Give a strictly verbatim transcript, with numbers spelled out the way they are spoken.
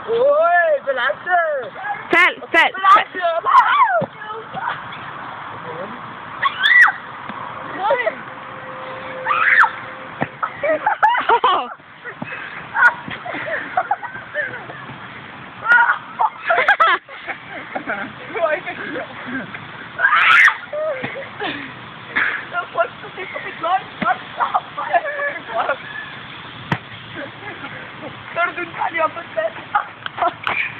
Oi, balance! Sal, sal, Balance! Oh! Sir, dun ka niya,